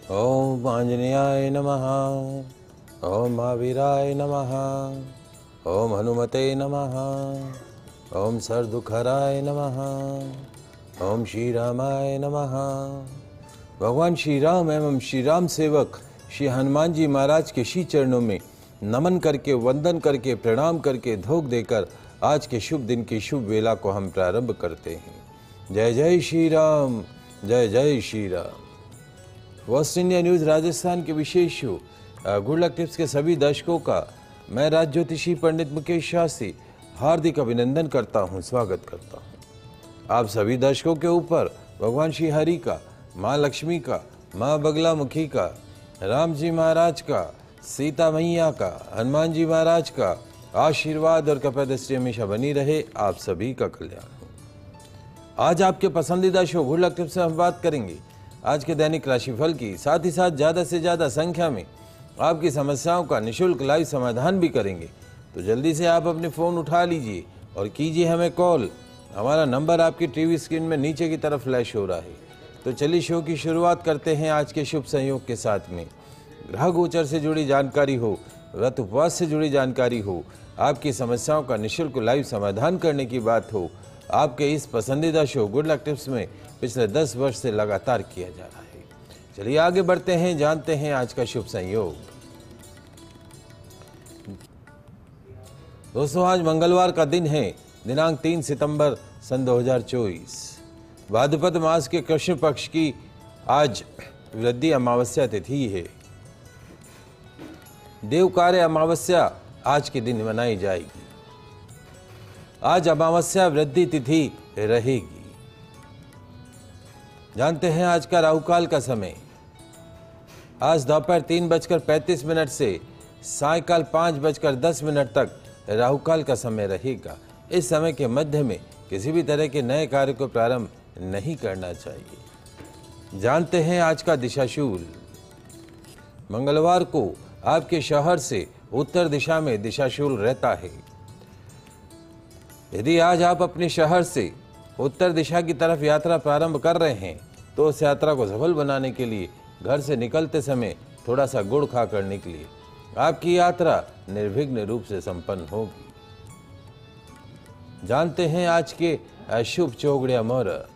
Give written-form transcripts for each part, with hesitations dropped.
ओम आंजनेयाय नमः। ओम महावीराय नमः। ओम हनुमते नमः। ओम सरदुखराय नमः। ओम श्री रामाय नमः। भगवान श्री राम एवं श्री राम सेवक श्री हनुमान जी महाराज के श्री चरणों में नमन करके, वंदन करके, प्रणाम करके, धोख देकर आज के शुभ दिन की शुभ वेला को हम प्रारंभ करते हैं। जय जय श्री राम, जय जय Shri Ram. West India news Rajasthan के विशेष शो गुड लक टिप्स के सभी दर्शकों का मैं राज ज्योतिषी पंडित मुकेश शास्त्री हार्दिक अभिनंदन करता हूं, स्वागत करता हूं। आप सभी दर्शकों के ऊपर भगवान श्री हरि का, माँ लक्ष्मी का, माँ बगला मुखी का, राम जी महाराज का, सीता मैया का, हनुमान जी महाराज का आशीर्वाद और कृपा दृष्टि हमेशा बनी रहे। आप सभी का कल्याण हो। आज आपके पसंदीदा शो गुड लक टिप्स से हम बात करेंगे आज के दैनिक राशिफल की, साथ ही साथ ज़्यादा से ज़्यादा संख्या में आपकी समस्याओं का निःशुल्क लाइव समाधान भी करेंगे। तो जल्दी से आप अपने फ़ोन उठा लीजिए और कीजिए हमें कॉल। हमारा नंबर आपकी टीवी स्क्रीन में नीचे की तरफ फ्लैश हो रहा है। तो चलिए शो की शुरुआत करते हैं आज के शुभ संयोग के साथ में। ग्रह गोचर से जुड़ी जानकारी हो, व्रत उपवास से जुड़ी जानकारी हो, आपकी समस्याओं का निःशुल्क लाइव समाधान करने की बात हो, आपके इस पसंदीदा शो गुड लक टिप्स में पिछले 10 वर्ष से लगातार किया जा रहा है। चलिए आगे बढ़ते हैं, जानते हैं आज का शुभ संयोग। दोस्तों, आज मंगलवार का दिन है, दिनांक 3 सितंबर सन 2024। भाद्रपद मास के कृष्ण पक्ष की आज वृद्धि अमावस्या तिथि है। देवकार्य अमावस्या आज के दिन मनाई जाएगी। आज अमावस्या वृद्धि तिथि रहेगी। जानते हैं आज का राहुकाल का समय। आज दोपहर 3:35 से सायकाल 5:10 तक राहुकाल का समय रहेगा। इस समय के मध्य में किसी भी तरह के नए कार्य को प्रारंभ नहीं करना चाहिए। जानते हैं आज का दिशाशूल। मंगलवार को आपके शहर से उत्तर दिशा में दिशाशूल रहता है। यदि आज आप अपने शहर से उत्तर दिशा की तरफ यात्रा प्रारंभ कर रहे हैं तो उस यात्रा को सफल बनाने के लिए घर से निकलते समय थोड़ा सा गुड़ खा कर निकलिए। आपकी यात्रा निर्विघ्न रूप से संपन्न होगी। जानते हैं आज के अशुभ चौगड़िया मुहूर्त।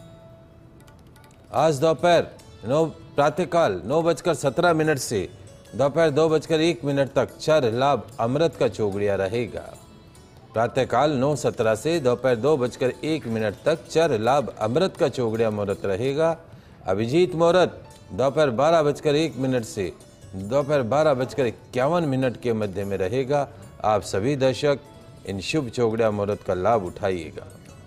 आज दोपहर प्रातःकाल 9:17 से दोपहर 2:01 तक चर लाभ अमृत का चौगड़िया रहेगा। प्रातःकाल 9:17 से दोपहर 2:01 तक चर लाभ अमृत का चौगड़िया मुहूर्त रहेगा। अभिजीत मुहूर्त दोपहर 12:01 से दोपहर 12:51 के मध्य में रहेगा। आप सभी दर्शक इन शुभ चौगड़िया मुहूर्त का लाभ उठाइएगा।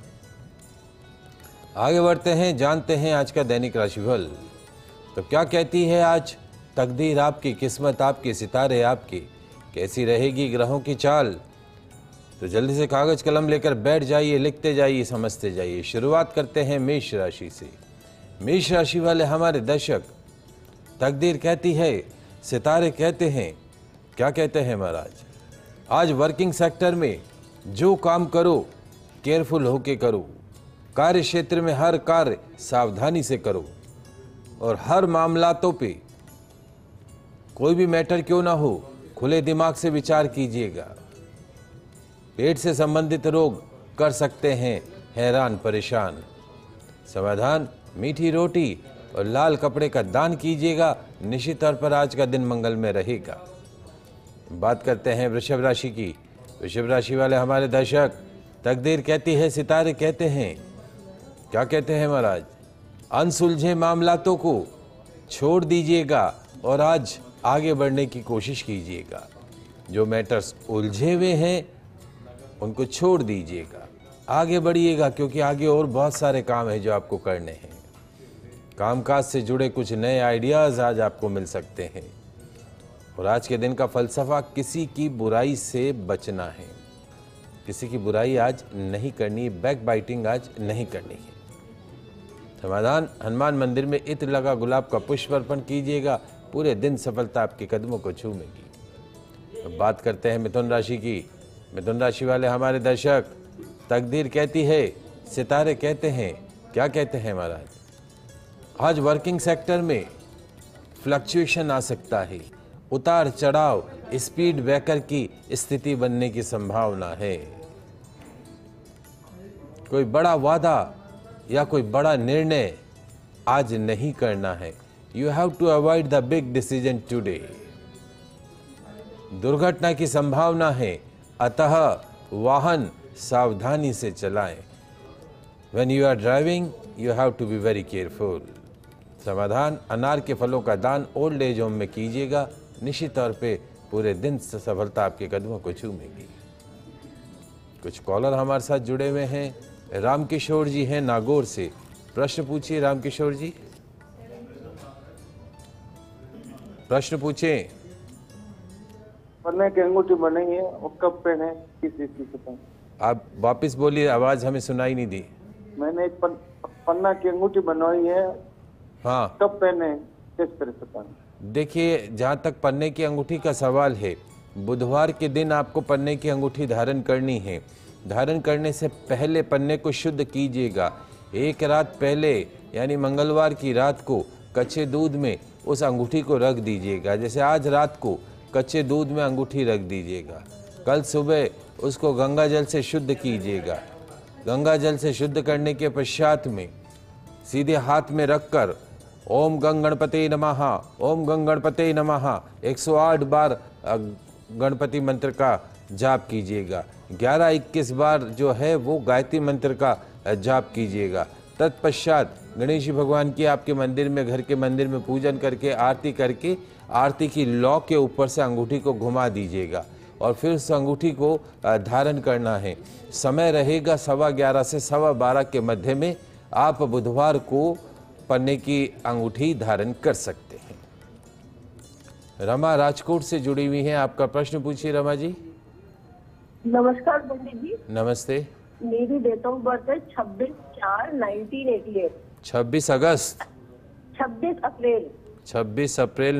आगे बढ़ते हैं, जानते हैं आज का दैनिक राशिफल। तो क्या कहती है आज तकदीर आपकी, किस्मत आपकी, सितारे आपकी, कैसी रहेगी ग्रहों की चाल। तो जल्दी से कागज कलम लेकर बैठ जाइए, लिखते जाइए, समझते जाइए। शुरुआत करते हैं मेष राशि से। मेष राशि वाले हमारे दर्शक, तकदीर कहती है, सितारे कहते हैं, क्या कहते हैं महाराज। आज वर्किंग सेक्टर में जो काम करो केयरफुल होके करो। कार्य क्षेत्र में हर कार्य सावधानी से करो और हर मामलातों पे, कोई भी मैटर क्यों ना हो, खुले दिमाग से विचार कीजिएगा। पेट से संबंधित रोग कर सकते हैं हैरान परेशान। समाधान मीठी रोटी और लाल कपड़े का दान कीजिएगा। निश्चित तौर पर आज का दिन मंगल में रहेगा। बात करते हैं वृषभ राशि की। वृषभ राशि वाले हमारे दर्शक, तकदीर कहती है, सितारे कहते हैं, क्या कहते हैं महाराज। अनसुलझे मामलातों को छोड़ दीजिएगा और आज आगे बढ़ने की कोशिश कीजिएगा। जो मैटर्स उलझे हुए हैं उनको छोड़ दीजिएगा, आगे बढ़िएगा, क्योंकि आगे और बहुत सारे काम हैं जो आपको करने हैं। कामकाज से जुड़े कुछ नए आइडियाज़ आज आपको मिल सकते हैं। और आज के दिन का फलसफा, किसी की बुराई से बचना है। किसी की बुराई आज नहीं करनी, बैक बाइटिंग आज नहीं करनी है। समाधान हनुमान मंदिर में इत्र लगा गुलाब का पुष्प अर्पण कीजिएगा। पूरे दिन सफलता आपके कदमों को छूमेगी। अब बात करते हैं मिथुन राशि की। मिथुन राशि वाले हमारे दर्शक, तकदीर कहती है, सितारे कहते हैं, क्या कहते हैं महाराज। आज वर्किंग सेक्टर में फ्लक्चुएशन आ सकता है, उतार चढ़ाव, स्पीड ब्रेकर की स्थिति बनने की संभावना है। कोई बड़ा वादा या कोई बड़ा निर्णय आज नहीं करना है। You have to avoid the big decision today. दुर्घटना की संभावना है, अतः वाहन सावधानी से चलाएं। When you are driving, you have to be very careful. समाधान, अनार के फलों का दान ओल्ड एज होम में कीजिएगा, निश्चित तौर पे पूरे दिन सफलता आपके कदमों को चूमेगी। कुछ कॉलर हमारे साथ जुड़े हुए हैं। रामकिशोर जी हैं नागौर से, प्रश्न पूछिए रामकिशोर जी, प्रश्न पूछे। पन्ने की अंगूठी बनी है, वो कब पहने, किस स्थिति से पहने? आप वापस बोलिए, आवाज हमें सुनाई नहीं दी। मैंने एक पन्ना की अंगूठी बनवाई है, हाँ, कब पहने, किस तरह से पहने? देखिए, जहाँ तक पन्ने की अंगूठी का सवाल है, बुधवार के दिन आपको पन्ने की अंगूठी धारण करनी है। धारण करने से पहले पन्ने को शुद्ध कीजिएगा। एक रात पहले यानी मंगलवार की रात को कच्चे दूध में उस अंगूठी को रख दीजिएगा। जैसे आज रात को कच्चे दूध में अंगूठी रख दीजिएगा, कल सुबह उसको गंगा जल से शुद्ध कीजिएगा। गंगा जल से शुद्ध करने के पश्चात में सीधे हाथ में रखकर ओम गंग गणपते नमः, ओम गंग गणपते नमः 108 बार गणपति मंत्र का जाप कीजिएगा। 11-21 बार जो है वो गायत्री मंत्र का जाप कीजिएगा। तत्पश्चात गणेश जी भगवान की आपके मंदिर में, घर के मंदिर में पूजन करके, आरती करके, आरती की लौ के ऊपर से अंगूठी को घुमा दीजिएगा और फिर उस अंगूठी को धारण करना है। समय रहेगा 11:15 से 12:15 के मध्य में आप बुधवार को पन्ने की अंगूठी धारण कर सकते हैं। रमा राजकोट से जुड़ी हुई हैं, आपका प्रश्न पूछिए रमा जी। नमस्कार पंडित जी। नमस्ते। मेरी डेट ऑफ बर्थ है 26/4/1988। 26 अगस्त 26 अप्रैल 26 अप्रैल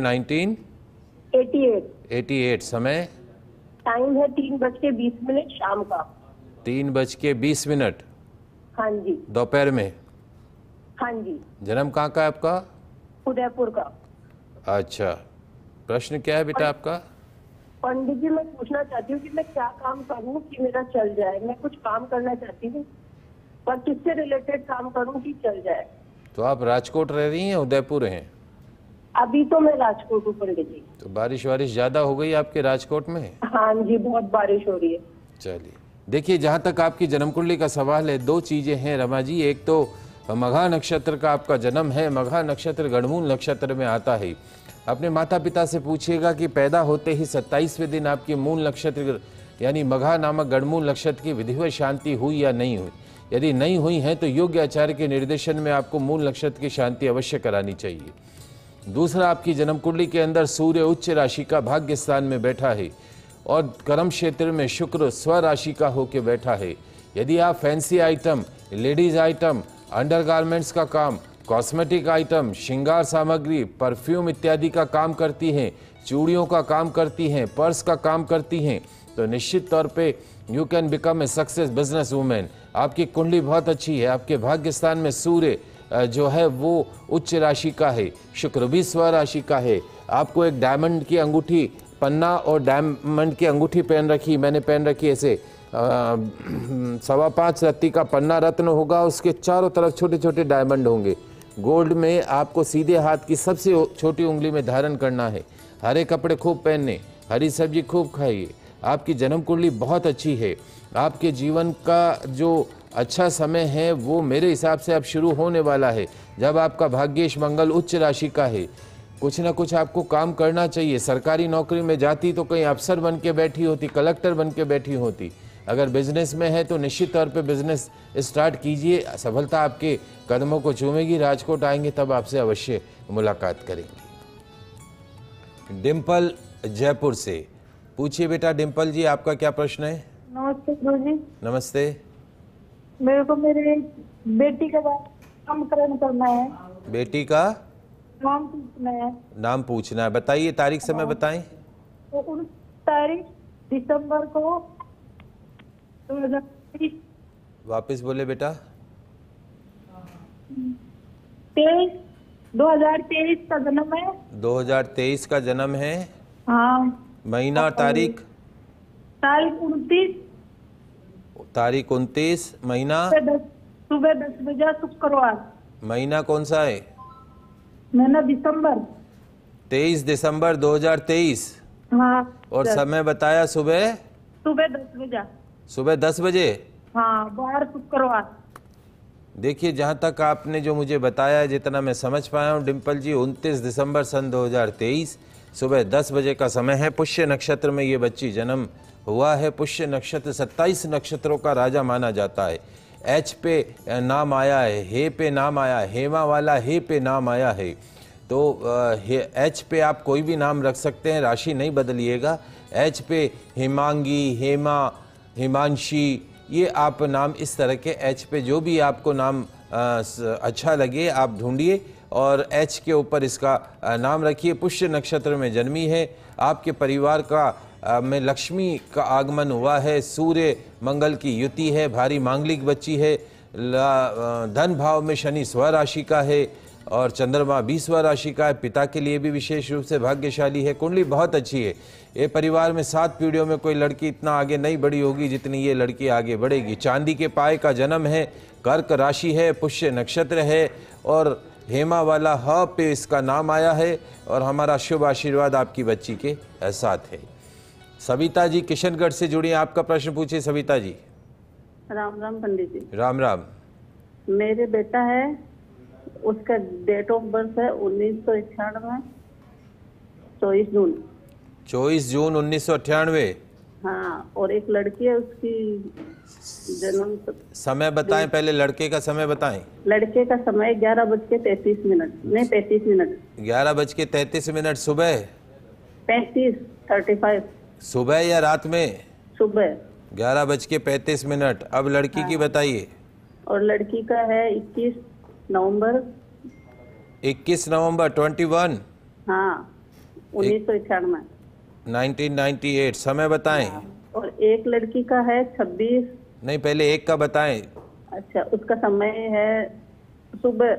1988। समय टाइम है 3:20 शाम का। 3:20। हाँ जी। दोपहर में? हाँ जी। जन्म कहाँ का है आपका? उदयपुर का। अच्छा, प्रश्न क्या है बेटा आपका? पंडित जी, मैं पूछना चाहती हूँ कि मैं क्या काम करूँ कि मेरा चल जाए। मैं कुछ काम करना चाहती हूँ, पर किससे रिलेटेड काम करूँ कि चल जाए। तो आप राजकोट रह रही हैं, उदयपुर हैं? अभी तो मैं राजकोट हूँ पंडित जी। तो बारिश ज्यादा हो गई आपके राजकोट में? हाँ जी, बहुत बारिश हो रही है। चलिए, देखिए, जहाँ तक आपकी जन्म कुंडली का सवाल है, दो चीजें हैं रमा जी। एक तो मघा नक्षत्र का आपका जन्म है। मघा नक्षत्र गणमूल नक्षत्र में आता है। अपने माता पिता से पूछिएगा कि पैदा होते ही 27वें दिन आपकी मूल नक्षत्र यानी मघा नामक गणमूल नक्षत्र की विधिवत शांति हुई या नहीं हुई। यदि नहीं हुई है तो योग्य आचार्य के निर्देशन में आपको मूल नक्षत्र की शांति अवश्य करानी चाहिए। दूसरा, आपकी जन्म कुंडली के अंदर सूर्य उच्च राशि का भाग्य स्थान में बैठा है और कर्म क्षेत्र में शुक्र स्व राशि का होकर बैठा है। यदि आप fancy item, ladies item, undergarments का काम, कॉस्मेटिक आइटम, श्रृंगार सामग्री, परफ्यूम इत्यादि का काम करती हैं, चूड़ियों का काम करती हैं, पर्स का काम करती हैं, तो निश्चित तौर पे you can become a success business women. आपकी कुंडली बहुत अच्छी है। आपके भाग्य स्थान में सूर्य जो है वो उच्च राशि का है, शुक्र भी स्व राशि का है। आपको एक डायमंड की अंगूठी, पन्ना और डायमंड की अंगूठी पहन रखी, मैंने पहन रखी ऐसे 5.25 रत्ती का पन्ना रत्न होगा, उसके चारों तरफ छोटे छोटे डायमंड होंगे। गोल्ड में आपको सीधे हाथ की सबसे छोटी उंगली में धारण करना है। हरे कपड़े खूब पहनने, हरी सब्जी खूब खाइए। आपकी जन्म कुंडली बहुत अच्छी है। आपके जीवन का जो अच्छा समय है वो मेरे हिसाब से अब शुरू होने वाला है, जब आपका भाग्येश मंगल उच्च राशि का है। कुछ ना कुछ आपको काम करना चाहिए। सरकारी नौकरी में जाती तो कहीं अफसर बन के बैठी होती, कलेक्टर बन के बैठी होती। अगर बिजनेस में है तो निश्चित तौर पे बिजनेस स्टार्ट कीजिए, सफलता आपके कदमों को चूमेगी। राजकोट आएंगे तब आपसे अवश्य मुलाकात करेंगे। डिम्पल जयपुर से, पूछिए बेटा। डिम्पल जी, आपका क्या प्रश्न है? नमस्ते गुरु जी। नमस्ते। मेरे को मेरे बेटी का नामकरण करना है। बेटी का नाम पूछना है। नाम पूछना है, बताइए, तारीख समय बताएं। तो 19 तारीख दिसंबर को 2023। वापस बोले बेटा। 23 2023 का जन्म है। 2023 का जन्म है। हाँ। महीना और तारीख? तारीख 29। तारीख 29, महीना? सुबह 10 बजे, शुक्रवार। महीना कौन सा है? महीना दिसंबर। 23 दिसंबर 2023। हाँ। और समय बताया सुबह? सुबह 10 बजे। सुबह 10 बजे। हाँ, बाहर शुक्रवार। देखिए, जहाँ तक आपने जो मुझे बताया है, जितना मैं समझ पाया हूँ डिम्पल जी, 29 दिसंबर सन 2023 सुबह 10 बजे का समय है। पुष्य नक्षत्र में ये बच्ची जन्म हुआ है। पुष्य नक्षत्र 27 नक्षत्रों का राजा माना जाता है। एच पे नाम आया है, हे पे नाम आया है, हेमा वाला हे पे नाम आया है। तो एच पे आप कोई भी नाम रख सकते हैं, राशि नहीं बदलिएगा। एच पे हिमांगी, हेमा, हिमांशी, ये आप नाम इस तरह के एच पे जो भी आपको नाम अच्छा लगे आप ढूंढिए और एच के ऊपर इसका नाम रखिए। पुष्य नक्षत्र में जन्मी है। आपके परिवार का में लक्ष्मी का आगमन हुआ है। सूर्य मंगल की युति है। भारी मांगलिक बच्ची है। धन भाव में शनि स्वराशि का है और चंद्रमा 20वां राशि का है। पिता के लिए भी विशेष रूप से भाग्यशाली है। कुंडली बहुत अच्छी है। ये परिवार में 7 पीढ़ियों में कोई लड़की इतना आगे नहीं बढ़ी होगी जितनी ये लड़की आगे बढ़ेगी। चांदी के पाए का जन्म है। कर्क राशि है। पुष्य नक्षत्र है और हेमा वाला ह पे इसका नाम आया है और हमारा शुभ आशीर्वाद आपकी बच्ची के साथ है। सविता जी किशनगढ़ से जुड़ी, आपका प्रश्न पूछिए सविता जी। राम राम पंडित जी। राम राम। मेरे बेटा है, उसका डेट ऑफ बर्थ है 1991, 24 जून। 24 जून 1998। हाँ, और एक लड़की है, उसकी जन्म समय बताएं, पहले लड़के का समय बताएं। लड़के का समय 11:33 नहीं 35 मिनट। 11:33 सुबह? 35:35। सुबह या रात में? सुबह 11:35। अब लड़की की बताइए। और लड़की का है 21 नवंबर। 21 नवंबर 21। हाँ, 1991। 1998। समय बताएं। और एक लड़की का है 26। नहीं, पहले एक का बताएं। अच्छा, उसका समय है सुबह।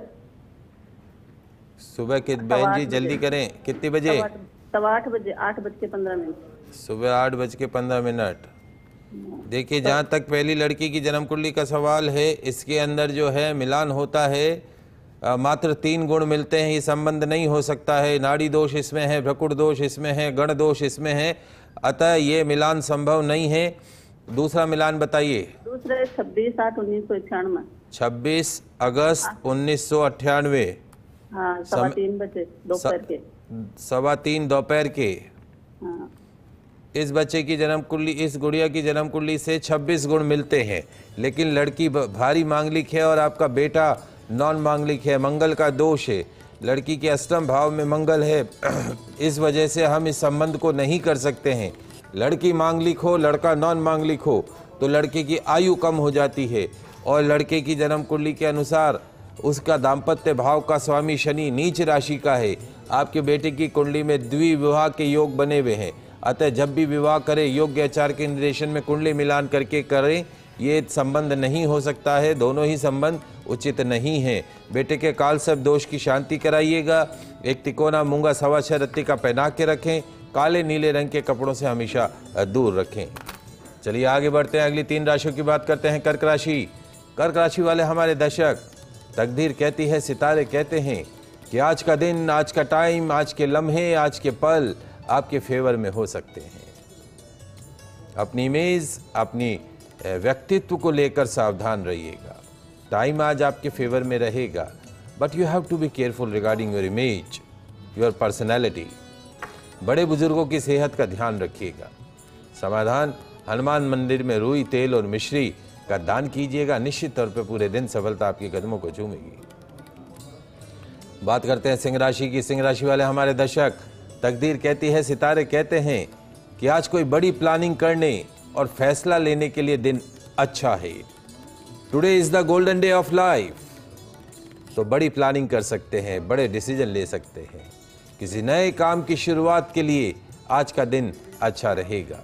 सुबह के बहन जी जल्दी करें, कितने बजे? 8 बजे, 8:15। सुबह 8:15। देखिए, जहाँ तक पहली लड़की की जन्म कुंडली का सवाल है, इसके अंदर जो है मिलान होता है। मात्र 3 गुण मिलते हैं, ये संबंध नहीं हो सकता है। नाड़ी दोष इसमें है, भ्रकुट दोष इसमें है, गण दोष इसमें है, अतः ये मिलान संभव नहीं है। दूसरा मिलान बताइए। दूसरा 26/8/1991। 26 अगस्त 1998। हाँ, 3:15 बजे दोपहर के। 3:15 दोपहर के। हाँ। इस बच्चे की जन्म कुंडली, इस गुड़िया की जन्म कुंडली से 26 गुण मिलते हैं, लेकिन लड़की भारी मांगलिक है और आपका बेटा नॉन मांगलिक है। मंगल का दोष है। लड़की के अष्टम भाव में मंगल है। इस वजह से हम इस संबंध को नहीं कर सकते हैं। लड़की मांगलिक हो, लड़का नॉन मांगलिक हो तो लड़के की आयु कम हो जाती है और लड़के की जन्म कुंडली के अनुसार उसका दाम्पत्य भाव का स्वामी शनि नीच राशि का है। आपके बेटे की कुंडली में द्विविवाह के योग बने हुए हैं, अतः जब भी विवाह करें योग्य आचार के निर्देशन में कुंडली मिलान करके करें। ये संबंध नहीं हो सकता है, दोनों ही संबंध उचित नहीं है। बेटे के काल सब दोष की शांति कराइएगा। एक तिकोना मूंगा 6.25 रत्ती का पहना के रखें। काले नीले रंग के कपड़ों से हमेशा दूर रखें। चलिए आगे बढ़ते हैं, अगली 3 राशियों की बात करते हैं। कर्क राशि। कर्क राशि वाले हमारे दर्शक, तकदीर कहती है, सितारे कहते हैं कि आज का दिन, आज का टाइम, आज के लम्हे, आज के पल आपके फेवर में हो सकते हैं। अपनी इमेज, अपनी व्यक्तित्व को लेकर सावधान रहिएगा। टाइम आज आपके फेवर में रहेगा, but you have to be careful regarding your image, your personality. बड़े बुजुर्गों की सेहत का ध्यान रखिएगा। समाधान, हनुमान मंदिर में रुई तेल और मिश्री का दान कीजिएगा। निश्चित तौर पर पूरे दिन सफलता आपके कदमों को चूमेगी। बात करते हैं सिंह राशि की। सिंह राशि वाले हमारे दर्शक, तकदीर कहती है, सितारे कहते हैं कि आज कोई बड़ी प्लानिंग करने और फैसला लेने के लिए दिन अच्छा है। Today is the golden day of life. तो बड़ी प्लानिंग कर सकते हैं, बड़े डिसीजन ले सकते हैं। किसी नए काम की शुरुआत के लिए आज का दिन अच्छा रहेगा।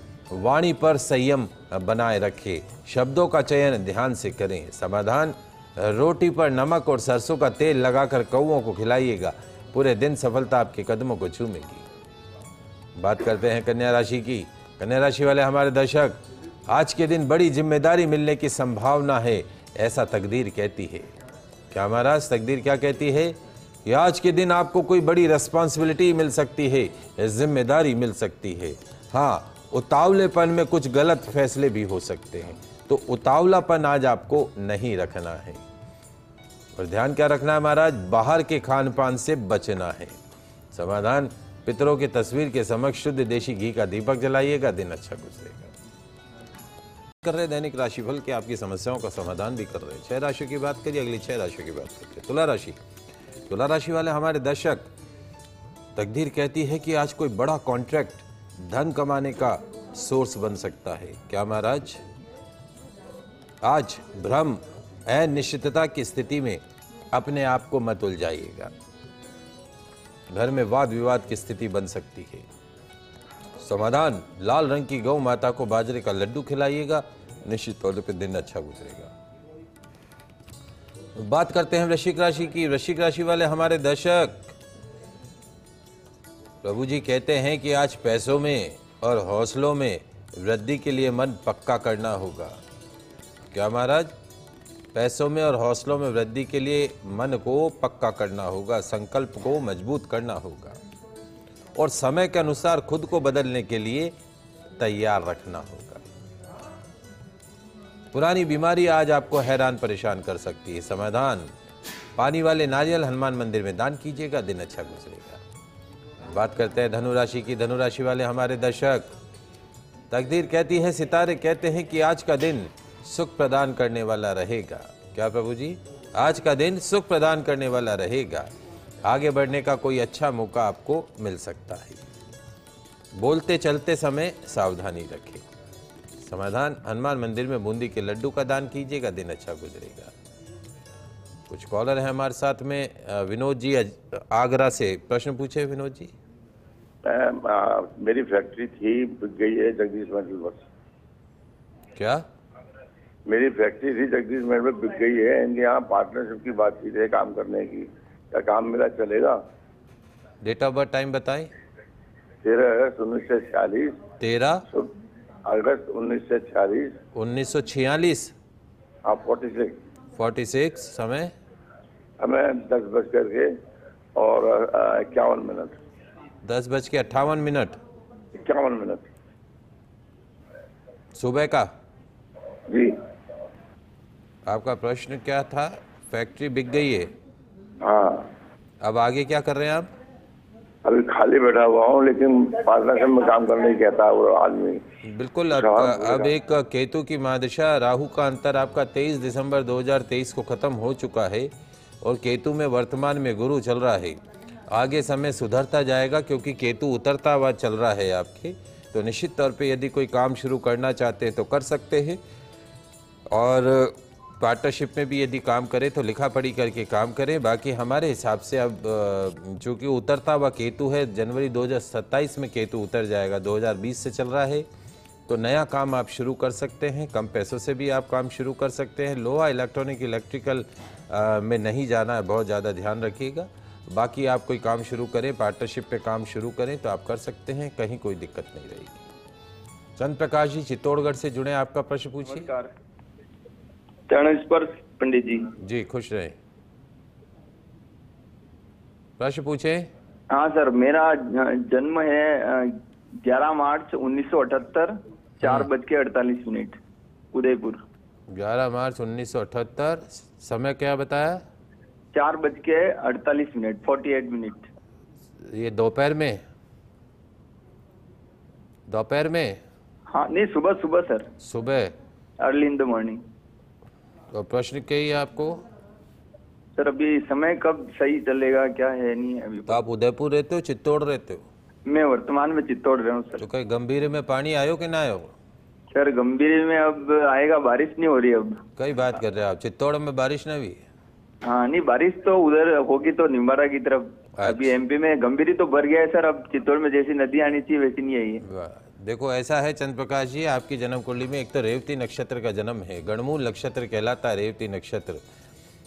वाणी पर संयम बनाए रखें। शब्दों का चयन ध्यान से करें। समाधान, रोटी पर नमक और सरसों का तेल लगाकर कौओं को खिलाइएगा, पूरे दिन सफलता आपके कदमों को चूमेगी। बात करते हैं कन्या राशि की। कन्या राशि वाले हमारे दर्शक, आज के दिन बड़ी जिम्मेदारी मिलने की संभावना है, ऐसा तकदीर कहती है। क्या महाराज, तकदीर क्या कहती है? कि आज के दिन आपको कोई बड़ी रिस्पॉन्सिबिलिटी मिल सकती है, जिम्मेदारी मिल सकती है। हाँ, उतावलेपन में कुछ गलत फैसले भी हो सकते हैं, तो उतावलापन आज आपको नहीं रखना है। और ध्यान क्या रखना है महाराज? बाहर के खान पान से बचना है। समाधान, पितरों की तस्वीर के समक्ष शुद्ध देशी घी का दीपक जलाइएगा, दिन अच्छा गुजरेगा। कर रहे दैनिक राशिफल के आपकी समस्याओं का समाधान भी कर रहे हैं। 6 राशियों की बात करिए, अगली 6 राशियों की बात करते हैं। तुला राशि। तुला राशि वाले हमारे दर्शक, तकदीर कहती है कि आज कोई बड़ा कॉन्ट्रैक्ट धन कमाने का सोर्स बन सकता है। क्या महाराज? आज भ्रम, अनिश्चितता की स्थिति में अपने आप को मत उलझाइएगा। घर में वाद विवाद की स्थिति बन सकती है। समाधान, लाल रंग की गौ माता को बाजरे का लड्डू खिलाइएगा, निश्चित तौर पर दिन अच्छा गुजरेगा। बात करते हैं वृश्चिक राशि की। वृश्चिक राशि वाले हमारे दर्शक, प्रभु जी कहते हैं कि आज पैसों में और हौसलों में वृद्धि के लिए मन पक्का करना होगा। क्या महाराज? पैसों में और हौसलों में वृद्धि के लिए मन को पक्का करना होगा, संकल्प को मजबूत करना होगा और समय के अनुसार खुद को बदलने के लिए तैयार रखना होगा। पुरानी बीमारी आज आपको हैरान परेशान कर सकती है। समाधान, पानी वाले नारियल हनुमान मंदिर में दान कीजिएगा, दिन अच्छा गुजरेगा। बात करते हैं धनु राशि की। धनु राशि वाले हमारे दर्शक, तकदीर कहती है, सितारे कहते हैं कि आज का दिन सुख प्रदान करने वाला रहेगा। क्या प्रभु जी? आज का दिन सुख प्रदान करने वाला रहेगा। आगे बढ़ने का कोई अच्छा मौका आपको मिल सकता है। बोलते चलते समय सावधानी रखें। समाधान, हनुमान मंदिर में बूंदी के लड्डू का दान कीजिएगा, दिन अच्छा गुजरेगा। कुछ कॉलर हैं हमारे साथ में। विनोद जी आगरा से प्रश्न पूछे। विनोद जी। मेरी फैक्ट्री थी, बिक गई है जगदीश मेटल बस। क्या? मेरी फैक्ट्री थी जगदीश मेटल बिक गई है। इनके यहाँ पार्टनरशिप की बात की है काम करने की, क्या काम मेरा चलेगा? डेट ऑफ बर्थ टाइम बताएं। 13 अगस्त 1946। 13 अगस्त 1946। 1946। हाँ, 46। 46। समय? हमें 10:51 10:58। 51 सुबह का। जी। आपका प्रश्न क्या था? फैक्ट्री बिक गई है। हाँ। अब आगे क्या कर रहे हैं आप? अभी खाली बैठा हुआ हूँ, लेकिन पार्टनरशिप में काम करने ही कहता है वो आदमी। बिल्कुल। अब एक केतु की महादशा, राहु का अंतर आपका 23 दिसंबर 2023 को खत्म हो चुका है और केतु में वर्तमान में गुरु चल रहा है। आगे समय सुधरता जाएगा क्योंकि केतु उतरता हुआ चल रहा है आपके। तो निश्चित तौर पे यदि कोई काम शुरू करना चाहते हैं तो कर सकते हैं, और पार्टनरशिप में भी यदि काम करें तो लिखा पढ़ी करके काम करें। बाकी हमारे हिसाब से अब चूँकि उतरता हुआ केतु है, जनवरी 2027 में केतु उतर जाएगा, 2020 से चल रहा है, तो नया काम आप शुरू कर सकते हैं। कम पैसों से भी आप काम शुरू कर सकते हैं। लोहा, इलेक्ट्रॉनिक, इलेक्ट्रिकल में नहीं जाना है, बहुत ज़्यादा ध्यान रखिएगा। बाकी आप कोई काम शुरू करें, पार्टनरशिप पे काम शुरू करें तो आप कर सकते हैं, कहीं कोई दिक्कत नहीं रहेगी। चंद्र प्रकाश जी चित्तौड़गढ़ से जुड़े, आपका प्रश्न पूछिए। चरण स्पर्श पंडित जी। जी, खुश रहें। प्रश्न पूछे। हाँ सर, मेरा जन्म है 11 मार्च 1978, 4:48, उदयपुर। 11 मार्च 1978। समय क्या बताया? 4:48, 48 ये दोपहर में? दोपहर में? हाँ नहीं, सुबह सर, सुबह, अर्ली इन द मॉर्निंग। तो प्रश्न क्या है आपको? सर अभी समय कब सही चलेगा, क्या है नहीं है अभी? तो आप उदयपुर रहते हो, चित्तौड़ रहते हो? मैं वर्तमान में चित्तौड़ रहा हूँ सर। तो कहीं गंभीर में पानी आयो कि ना आयो? सर गंभीर में अब आएगा, बारिश नहीं हो रही अब। कई बात कर रहे हैं आप? चित्तौड़ में बारिश नहीं हुई? हाँ नहीं, बारिश तो उधर होगी तो निम्बारा की तरफ। अभी एमपी में गंभीरी तो भर गया है सर, अब चित्तौड़ में जैसी नदी आनी चाहिए वैसी नहीं आई है। देखो ऐसा है चंद्र प्रकाश जी, आपकी जन्म कुंडली में एक तो रेवती नक्षत्र का जन्म है, गणमूल नक्षत्र कहलाता है रेवती नक्षत्र।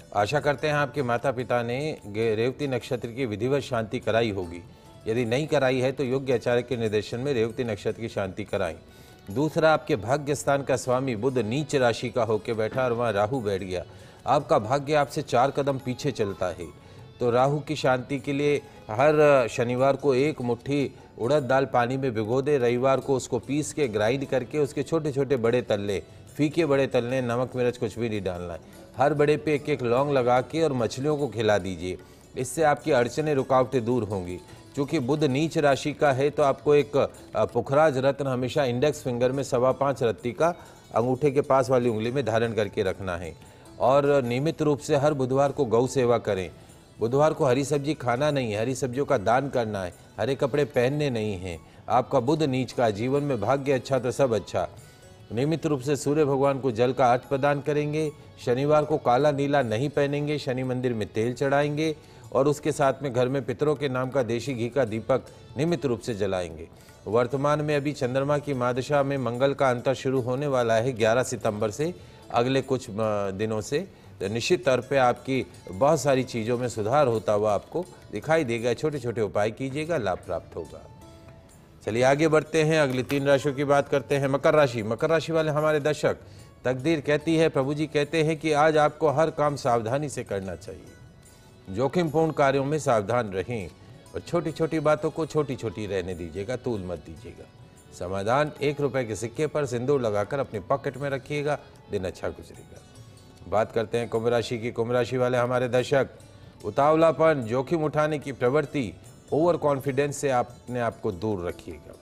आशा करते हैं आपके माता पिता ने रेवती नक्षत्र की विधिवत शांति कराई होगी। यदि नहीं कराई है तो योग्य आचार्य के निर्देशन में रेवती नक्षत्र की शांति कराएं। दूसरा, आपके भाग्य स्थान का स्वामी बुध नीच राशि का होकर बैठा और वहाँ राहु बैठ गया। आपका भाग्य आपसे 4 कदम पीछे चलता है। तो राहु की शांति के लिए हर शनिवार को 1 मुट्ठी उड़द दाल पानी में भिगो दे, रविवार को उसको पीस के ग्राइंड करके उसके छोटे छोटे बड़े तल्ले, फीके बड़े तल्ले, नमक मिर्च कुछ भी नहीं डालना है, हर बड़े पे 1-1 लौंग लगा के और मछलियों को खिला दीजिए। इससे आपकी अड़चनें रुकावटें दूर होंगी। क्योंकि बुध नीच राशि का है तो आपको एक पुखराज रत्न हमेशा इंडेक्स फिंगर में 5.25 रत्ती का अंगूठे के पास वाली उंगली में धारण करके रखना है। और नियमित रूप से हर बुधवार को गौ सेवा करें। बुधवार को हरी सब्जी खाना नहीं है, हरी सब्जियों का दान करना है, हरे कपड़े पहनने नहीं हैं। आपका बुध नीच का, जीवन में भाग्य अच्छा तो सब अच्छा। नियमित रूप से सूर्य भगवान को जल का अर्घ्य प्रदान करेंगे। शनिवार को काला नीला नहीं पहनेंगे, शनि मंदिर में तेल चढ़ाएंगे और उसके साथ में घर में पितरों के नाम का देशी घी का दीपक नियमित रूप से जलाएंगे। वर्तमान में अभी चंद्रमा की महादशा में मंगल का अंतर शुरू होने वाला है 11 सितंबर से। अगले कुछ दिनों से निश्चित तौर पे आपकी बहुत सारी चीज़ों में सुधार होता हुआ आपको दिखाई देगा। छोटे छोटे उपाय कीजिएगा, लाभ प्राप्त होगा। चलिए आगे बढ़ते हैं, अगली 3 राशियों की बात करते हैं। मकर राशि। मकर राशि वाले हमारे दर्शक, तकदीर कहती है, प्रभु जी कहते हैं कि आज आपको हर काम सावधानी से करना चाहिए। जोखिमपूर्ण कार्यों में सावधान रहें और छोटी छोटी बातों को छोटी छोटी रहने दीजिएगा, तूल मत दीजिएगा। समाधान, 1 रुपए के सिक्के पर सिंदूर लगाकर अपने पॉकेट में रखिएगा, दिन अच्छा गुजरेगा। बात करते हैं कुंभ राशि की। कुंभ राशि वाले हमारे दर्शक, उतावलापन, जोखिम उठाने की प्रवृत्ति, ओवर कॉन्फिडेंस से आपने आपको दूर रखिएगा।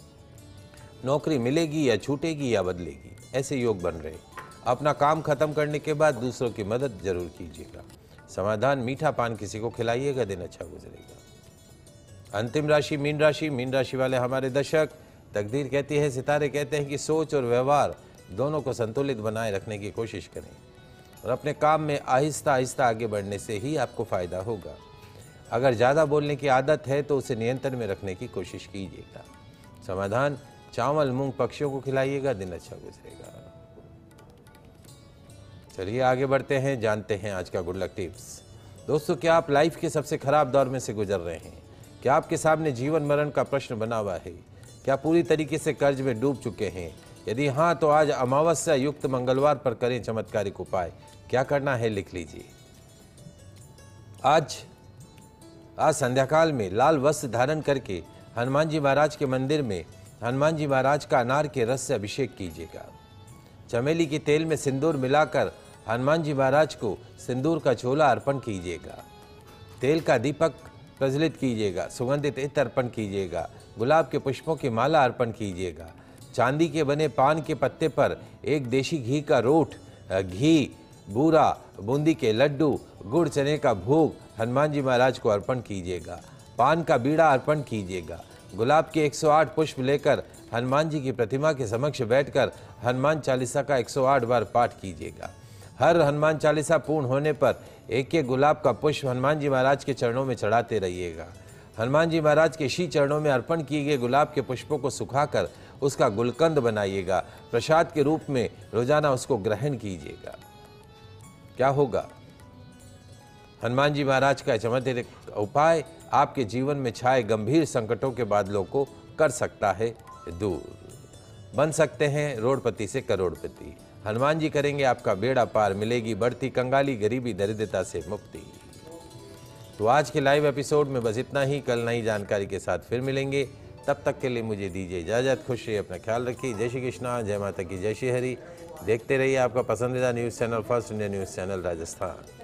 नौकरी मिलेगी या छूटेगी या बदलेगी, ऐसे योग बन रहे। अपना काम खत्म करने के बाद दूसरों की मदद जरूर कीजिएगा। समाधान, मीठा पान किसी को खिलाइएगा, दिन अच्छा गुजरेगा। अंतिम राशि मीन राशि। मीन राशि वाले हमारे दर्शक, तकदीर कहती है, सितारे कहते हैं कि सोच और व्यवहार दोनों को संतुलित बनाए रखने की कोशिश करें और अपने काम में आहिस्ता आहिस्ता आगे बढ़ने से ही आपको फायदा होगा। अगर ज़्यादा बोलने की आदत है तो उसे नियंत्रण में रखने की कोशिश कीजिएगा। समाधान, चावल मूंग पक्षियों को खिलाइएगा, दिन अच्छा गुजरेगा। चलिए आगे बढ़ते हैं, जानते हैं आज का गुड लक टिप्स। दोस्तों, क्या आप लाइफ के सबसे खराब दौर में से गुजर रहे हैं? क्या आपके सामने जीवन मरण का प्रश्न बना हुआ है? क्या पूरी तरीके से कर्ज में डूब चुके हैं? यदि हाँ, तो आज अमावस्या युक्त मंगलवार पर करें चमत्कारिक उपाय। क्या करना है लिख लीजिए। आज संध्याकाल में लाल वस्त्र धारण करके हनुमान जी महाराज के मंदिर में हनुमान जी महाराज का अनार के रस से अभिषेक कीजिएगा। चमेली के तेल में सिंदूर मिलाकर हनुमान जी महाराज को सिंदूर का छोला अर्पण कीजिएगा। तेल का दीपक प्रज्वलित कीजिएगा। सुगंधित इत्र अर्पण कीजिएगा। गुलाब के पुष्पों की माला अर्पण कीजिएगा। चांदी के बने पान के पत्ते पर एक देशी घी का रोट, घी, बूरा, बूंदी के लड्डू, गुड़ चने का भोग हनुमान जी महाराज को अर्पण कीजिएगा। पान का बीड़ा अर्पण कीजिएगा। गुलाब के 108 पुष्प लेकर हनुमान जी की प्रतिमा के समक्ष बैठकर हनुमान चालीसा का 108 बार पाठ कीजिएगा। हर हनुमान चालीसा पूर्ण होने पर एक एक गुलाब का पुष्प हनुमान जी महाराज के चरणों में चढ़ाते रहिएगा। हनुमान जी महाराज के श्री चरणों में अर्पण किए गए गुलाब के पुष्पों को सुखाकर उसका गुलकंद बनाइएगा। प्रसाद के रूप में रोजाना उसको ग्रहण कीजिएगा। क्या होगा? हनुमान जी महाराज का चमत्कारिक उपाय आपके जीवन में छाए गंभीर संकटों के बादलों को कर सकता है दूर। बन सकते हैं रोडपति से करोड़पति। हनुमान जी करेंगे आपका बेड़ा पार, मिलेगी बढ़ती कंगाली, गरीबी, दरिद्रता से मुक्ति। तो आज के लाइव एपिसोड में बस इतना ही। कल नई जानकारी के साथ फिर मिलेंगे। तब तक के लिए मुझे दीजिए इजाजत। खुश रहिए, अपना ख्याल रखिए। जय श्री कृष्णा, जय माता की, जय श्री हरि। देखते रहिए आपका पसंदीदा news channel first India news channel Rajasthan.